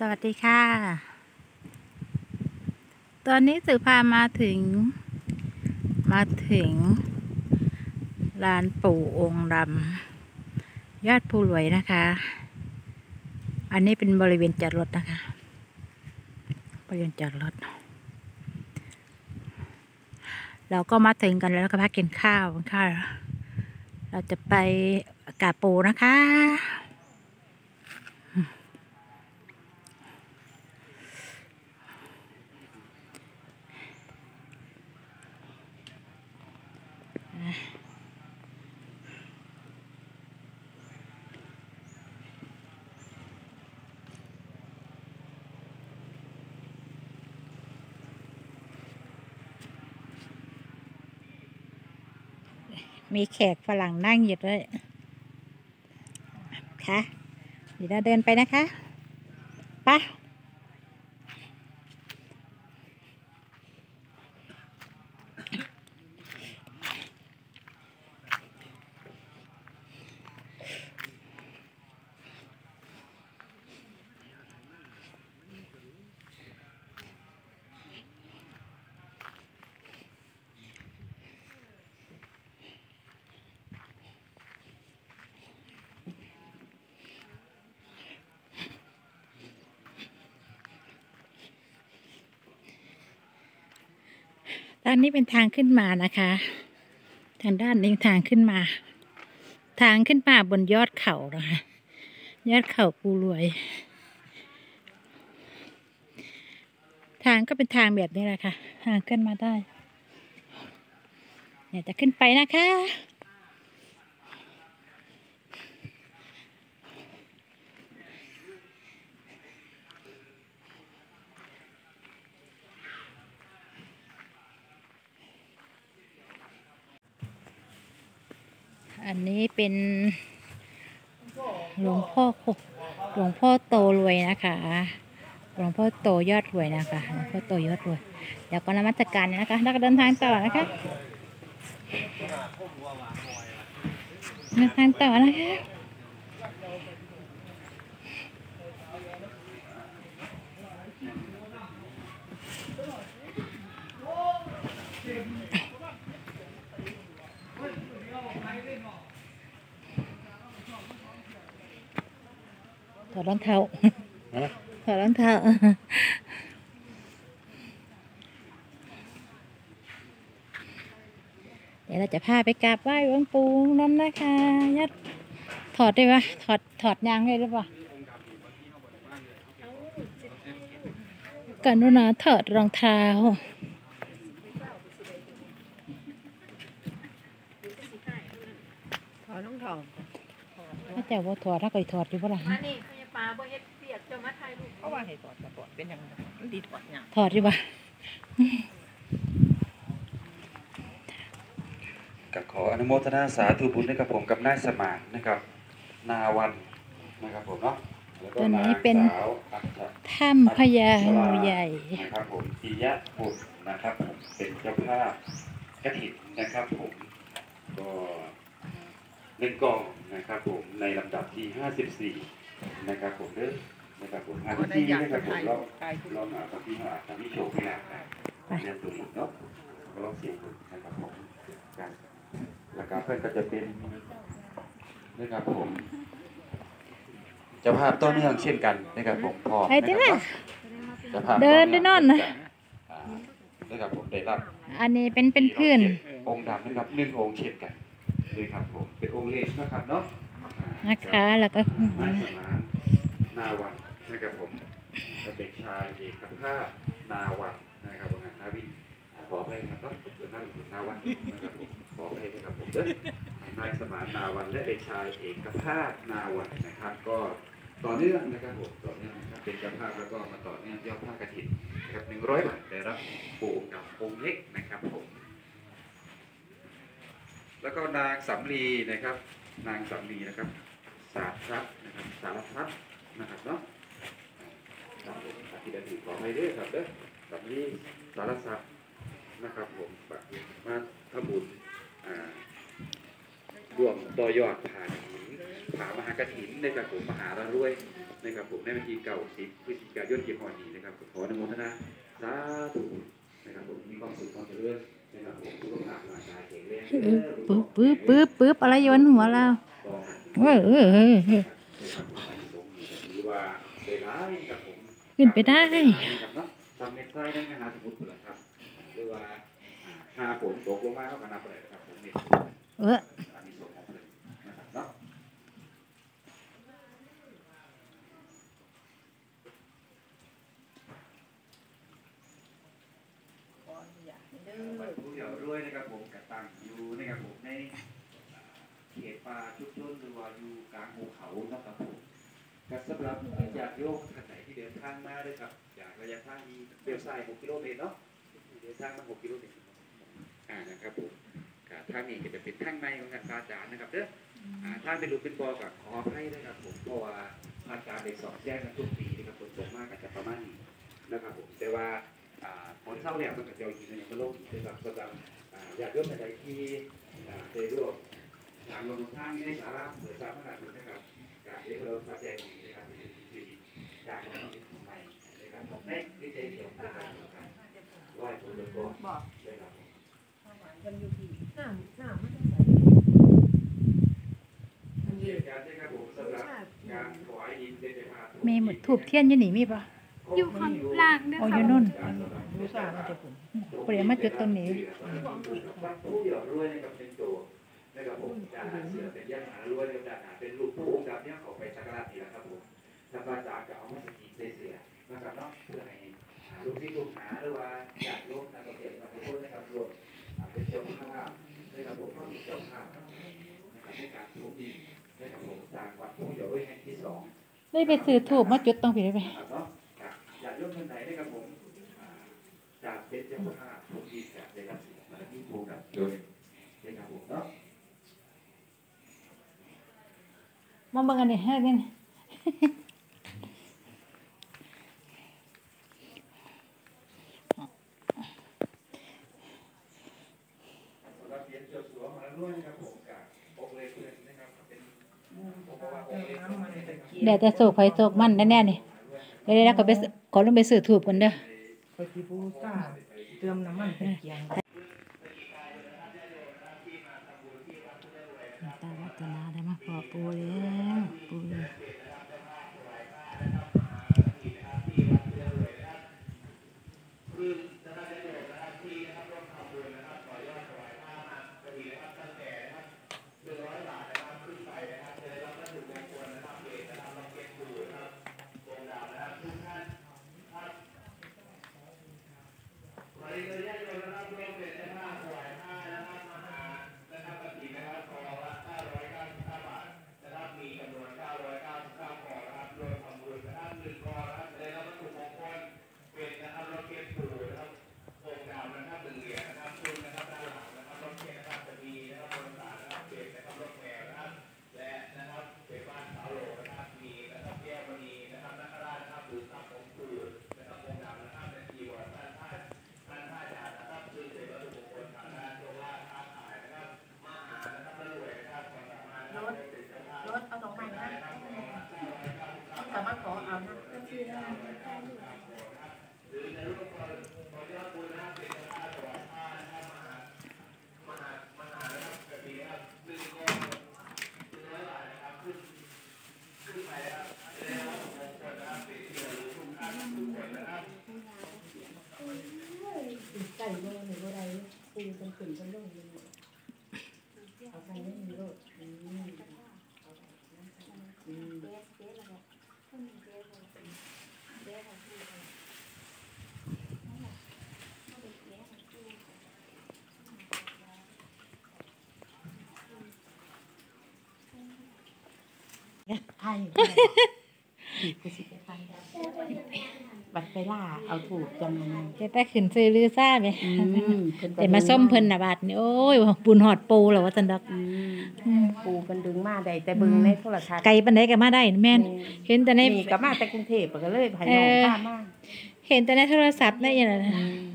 สวัสดีค่ะ ตอนนี้สื่อพามาถึงลานปู่องค์ดำยอดภูหลวยนะคะ อันนี้เป็นบริเวณจอดรถนะคะ บริเวณจอดรถ เราก็มาถึงกันแล้วก็พักกินข้าวค่ะ เราจะไปกราบปู่นะคะมีแขกฝรั่งนั่งอยู่ด้วยค่ะเดี๋ยวเราเดินไปนะคะไปด้านนี้เป็นทางขึ้นมานะคะ ทางด้านนี้ทางขึ้นมาบนยอดเขานะคะยอดเขาภูหลวย ทางก็เป็นทางแบบนี้แหละค่ะทางขึ้นมาได้เดี๋ยวจะขึ้นไปนะคะอันนี้เป็นหลวงพ่อโตรวยนะคะหลวงพ่อโตยอดรวยนะคะหลวงพ่อโตยอดรวยเดี๋ยวก็นมัสการนะคะแล้วก็เดินทางต่อนะคะเดินทางต่อนะคะถอดรองเท้าถอดรองเท้าเดี๋ยวเราจะพาไปกราบไหว้หลวงปู่นั่นนะคะยัดถอดได้ปะถอดยางได้หรือเปล่ากันนะถอดรองเท้าถ้าเจ้าว่าถอดถ้าเคยถอดอยู่ปะล่ะเพราะว่าให้ถอดเป็นอย่างนั้นดีถอดอย่างถอดอยู่ปะกับขออนุโมทนาสาธุบุญให้กับผมกับนายสมานนะครับนาวันนะครับผมเนาะแล้วก็นางสาวถ้ำพญางูใหญ่นะครับผมปิยะบุตรนะครับผมเป็นเจ้าภาพกฐินนะครับผมก็เล่นกองนะครับผมในลำดับที่54นะครับผมเด้อนะครับผมที่นะครับผมเรามากับพี่ทำที่โชว์พี่หลักนะเรียนตัวเนาะก็ลองเสียงนะครับผมการแล้วก็เพื่อนก็จะเป็นนะครับผมเจ้าภาพต้นเนื่องเช่นกันนะครับผมพอนะครับเดินด้วยนอนนะนะครับผมได้รับอันนี้เป็นพื้นองค์ดำนะครับ1 องค์เช่นกันเลยครับผมเป็นองค์เล็กนะครับเนาะนะคะแล้วก็นาวันนะครับผมเด็กชายเอกภาพนาวันนะครับผมนาวินขอไปนะครับนั่งนาวันนะครับขอไปนะครับผมนายสมานนาวันและเด็กชายเอกภาพนาวันนะครับก็ต่อเนื่องนะครับผมต่อเนื่องนะครับเป็นเจ้าภาพแล้วก็มาต่อเนื่องยอดผ้ากฐินนะครับ100 บาทได้รับปู่กับองค์เล็กนะครับผมแล้วก็นางสำลีนะครับนางสำลีนะครับสารพัดนะครับสารพัดนะครับเนาะที่ได้ถือของให้ด้วยครับเด้อสำลีสารพัดนะครับผมมาทำบุญรวมต่อยอดผ่ามหากฐินในการผมมหาระรวยนะครับผมในวันที่10 พฤศจิกายนที่ฮอดนี้นะครับขออนุโมทนาสาธุนะครับผมมีความสุขความเจริญนะครับผมสุขภาพร่างกายแข็งแรงปึ๊บอะไรอยู่บนหัวเราหรือว่าเวลากับผมขึ้นไปได้ทำเม็ดไส้ได้ไหมฮะสมมติครับหรือว่าหาผมตกลงมาเท่ากันนับเลยครับผมนี่อันนี้ส่วนของเลยนะครับเนาะขออนุญาตเด้อวัดผู้เดียวรวยนะครับผมกระตั้งอยู่นะครับผมในเขตป่าชุมชนหรือว่าอยู่กลางภูเขานะครับผมก็สำหรับญาติโยมท่านไหนที่เดินทางมาด้วยครับจากระยะทางนี้เลี้ยวซ้าย6 กิโลเมตรเนาะเดินทางมา6 กิโลเมตรนะครับผมทางนี้ก็จะเป็นทางในของการพระอาจารย์นะครับเด้อทางเป็นรูปเป็นบอกับขออภัยนะครับผมเพราะว่าพระอาจารย์ได้สอนแจ้งกันทุกปีนะครับฝนตกมากอาจจะประมาณนี้นะครับผมแต่ว่าฝนเศร้าแล้วมันก็จะเอาหินอย่างมาลงนะครับสำหรับญาติโยมท่านใดที่ได้ร่วมทางลงทางนี้ในสาระเปิดสาระนะครับการที่เราพระแจ้งนี้นะครับจากนั้นใหม่นะครับผมในวิจัยเกี่ยวกับการไหว้พระโลกบอกนะครับมันอยู่ที่น้ำมันจะใสเกี่ยวกับการผมสำหรับการถวายหินเป็นภาพมีหมดถูกเทียนอยู่นี่มีปะอยู่ข้างล่างด้วยอ๋ออค่ะยู่นู่นรู้สามันจะผลเปลี่ยนมาจุดตรงนี้ผู้เดี่ยวรวยนะครับเป็นตัวนะครับผมจะหาเสือเป็นย่างหารวยในการหาเป็นรูปผู้องค์ดำเนี่ยเขาไปสักการะนี่แหละครับผมทางภาษาจะเอามาสกีเสียนะครับเนาะเพื่อให้ลูกที่ลูกหาหรือว่าอยากร่วมนะครับเกี่ยวกับพวกนะครับรวมเป็นเจ้าภาพนะครับผมก็มีเจ้าภาพนะครับในการทุบดินนะครับผมสร้างวัดผู้เดี่ยวรวยแห่งที่2 ได้ไปซื้อถูกมาจุดตรงผีได้ไหมครับเนาะอยากยกคนไหนได้ครับผมจากเป็นเจ้าภาพทุกทีจากได้รับสิ่งมาที่ถูกกับโดยได้ครับผมเนาะมาเบิ่งอันนี้ให้กันสำหรับเรียนเจ้าสัวมาล้วนนะครับผมกับองค์เลยเพื่อนนะครับเป็นผมบอกว่าองค์เลยเพื่อนเดี๋ยวจะโศกไฟโศกมันแน่ๆนี่เดี๋ยวแล้วก็ไปขอลงไปซื้อถูกกันเด้อไปที่ผู้กล้าเติมน้ำมันเป็นเกียงตาวัฒนาได้มาขอปูแล้วปูรถเอา2 ใบนะสามารถขอเอานะก็คือได้ได้อยู่ไก่โลหรือว่าอะไรปูเป็นขึ้นเป็นลงเลยเอาไปไม่มีโลดไข่กูสิไปไข่บัดไปล่าเอาถูกจังเลยจะได้ขึ้นซื้อลือซ่าไหมเพิ่นเดี๋ยวมาส้มเพิ่นน่ะบาดนี่โอ้ยบุญหอดปูแล้วว่าจันดอกปูเพิ่นดึงมาได้แต่เบิ่งในโทรทัศน์ไกลปานใดก็มาได้แม่นเห็นแต่ในนี่ก็มาแต่กรุงเทพก็เลยให้น้องพามาเห็นแต่ในโทรศัพท์ได้ยังไงอืม